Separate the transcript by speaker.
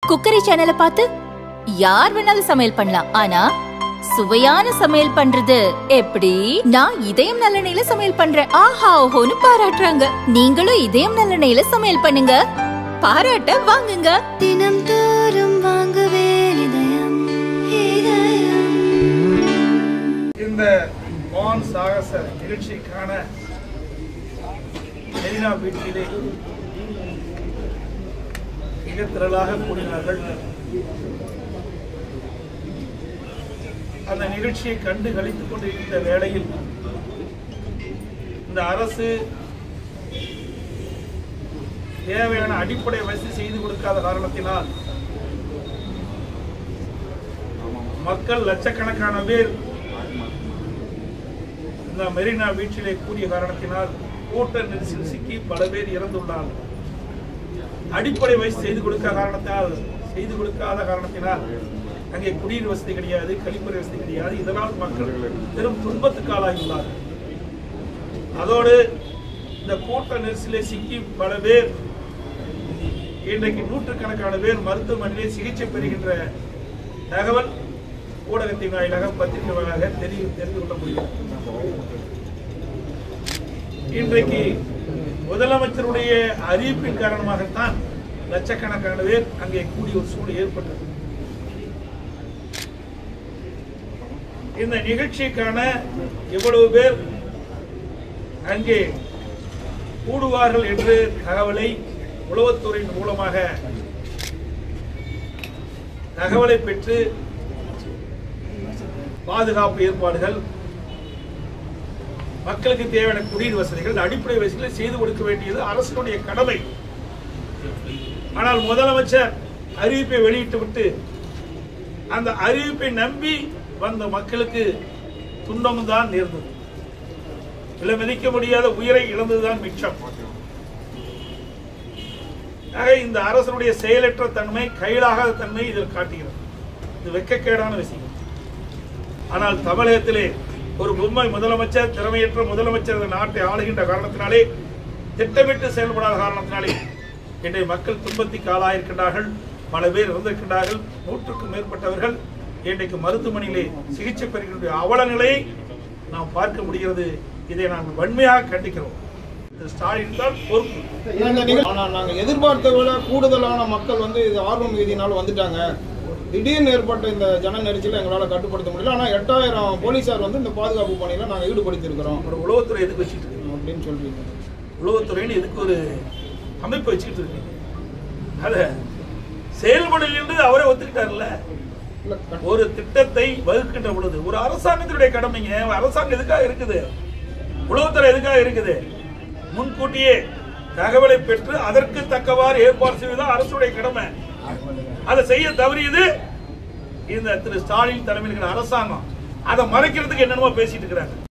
Speaker 1: Cookery சேனலை பார்த்து யார் வேணாலும் சமையல் பண்ணலாம். ஆனா சுவையான சமையல் பண்றது எப்படி? நான் இதயம் நல்லெண்ணெயில சமையல் பண்றேன். ஆஹா ஓஹோன்னு பாராட்டுறாங்க. நீங்களும் இதயம் நல்லெண்ணெயில சமையல் பண்ணுங்க, பாராட்ட வாங்குங்க.
Speaker 2: தினம் தோறும் வாங்குவே இதயம் இதயம்.
Speaker 3: இந்த வான் சாகச நிகழ்ச்சிக்கான மெரினா பீச்சிலே மிக திரளாக கூடினார்கள். அந்த நிகழ்ச்சியை கண்டு கழித்துக் கொண்டிருக்கின்ற வேளையில் இந்த அரசு தேவையான அடிப்படை வசதி செய்து கொடுக்காத காரணத்தினால் மக்கள் லட்சக்கணக்கான பேர் இந்த மெரினா பீச்சிலே கூடிய காரணத்தினால் கூட்ட நெரிசல் சிக்கி பல பேர் இறந்துள்ளார்கள். அடிப்படை வசதி செய்து கொடுக்காத காரணத்தினால் அங்கே குடிநீர் வசதி கிடையாது, கழிப்பறை வசதி கிடையாது. இதனால் மக்கள் பெரும் துன்பத்துக்கு ஆளாகியுள்ளார்கள். அதோடு இந்த கூட்ட நெரிசலை சிக்கி பல பேர் இன்றைக்கு நூற்றுக்கணக்கான பேர் மருத்துவமனையிலே சிகிச்சை பெறுகின்ற தகவல் ஊடகத்தின் வாயிலாக பத்திரிகை வாயிலாக தெரிந்து கொள்ள முடியும். இன்றைக்கு முதலமைச்சருடைய அறிவிப்பின் காரணமாகத்தான் லட்சக்கணக்கான பேர் அங்கே கூடிய ஒரு சூழ்நிலை ஏற்பட்டது. இந்த நிகழ்ச்சிக்கான எவ்வளவு பேர் அங்கே கூடுவார்கள் என்று தகவலை உளவுத்துறையின் மூலமாக தகவலை பெற்று பாதுகாப்பு ஏற்பாடுகள், மக்களுக்கு தேவையான குடிநீர் வசதிகள், அடிப்படை வசதிகளை செய்து கொடுக்க வேண்டியது அரசினுடைய கடமை. ஆனால் முதலமைச்சர் அறிவிப்பை வெளியிட்டு விட்டு அந்த அறிவிப்பை நம்பி வந்த மக்களுக்கு துன்பம் தான் நேர்ந்தது. விலை மதிக்க முடியாத உயிரை இழந்ததுதான் மிச்சம். ஆக இந்த அரசனுடைய செயலற்ற தன்மை, கையிலாகாத தன்மை இதில் காட்டுகிறது. இது வெட்கக்கேடான விஷயம். ஆனால் தமிழகத்திலே ஒரு பொம்மை முதலமைச்சர், திறமையற்ற முதலமைச்சர் இந்த நாட்டை ஆளுகின்ற காரணத்தினாலே, திட்டமிட்டு செயல்படாத காரணத்தினாலே இன்றைய மக்கள் துன்பத்துக்கு ஆளாயிருக்கின்றார்கள். பல பேர் இறந்திருக்கின்றார்கள். 100க்கும் மேற்பட்டவர்கள் இன்றைக்கு மருத்துவமனையிலே சிகிச்சை பெறுகின்ற அவல நிலையை நாம் பார்க்க முடிகிறது. இதை நான் வன்மையாக கண்டிக்கிறோம். ஸ்டாலின் தான் பொறுப்பு.
Speaker 4: ஆனால் நாங்கள் எதிர்பார்த்த விட கூடுதலான மக்கள் இது ஆர்வம் மிகுதியினால் வந்துட்டாங்க. திடீர்னு ஏற்பட்ட இந்த ஜன நெரிசலை எங்களால் கட்டுப்படுத்த முடியல. ஆனால் 8000 போலீசார் இந்த பாதுகாப்பு பணியில் நாங்கள் ஈடுபடுத்தியிருக்கிறோம்.
Speaker 3: ஒரு உளவுத்துறை எதுக்கு வச்சுட்டு இருக்கீங்க
Speaker 4: அப்படின்னு சொல்றீங்க?
Speaker 3: உளவுத்துறைன்னு எதுக்கு ஒரு அமைப்பு வச்சுக்கிட்டு இருக்கீங்க? அதை செயல்படல் அவரே ஒத்துக்கிட்டார்ல. ஒரு திட்டத்தை வகுக்கின்ற பொழுது ஒரு அரசாங்கத்தினுடைய கடமைங்க. அரசாங்கம் எதுக்காக இருக்குது? உளவுத்துறை எதுக்காக இருக்குது? முன்கூட்டியே தகவலை பெற்று அதற்கு தக்கவாறு ஏற்பாடு செய்வதுதான் அரசுடைய கடமை. அதை செய்ய தவறியது இந்த திரு ஸ்டாலின் தலைமையில் அரசாங்கம். அதை மறைக்கிறதுக்கு என்னென்னமோ பேசிட்டு இருக்கிறாங்க.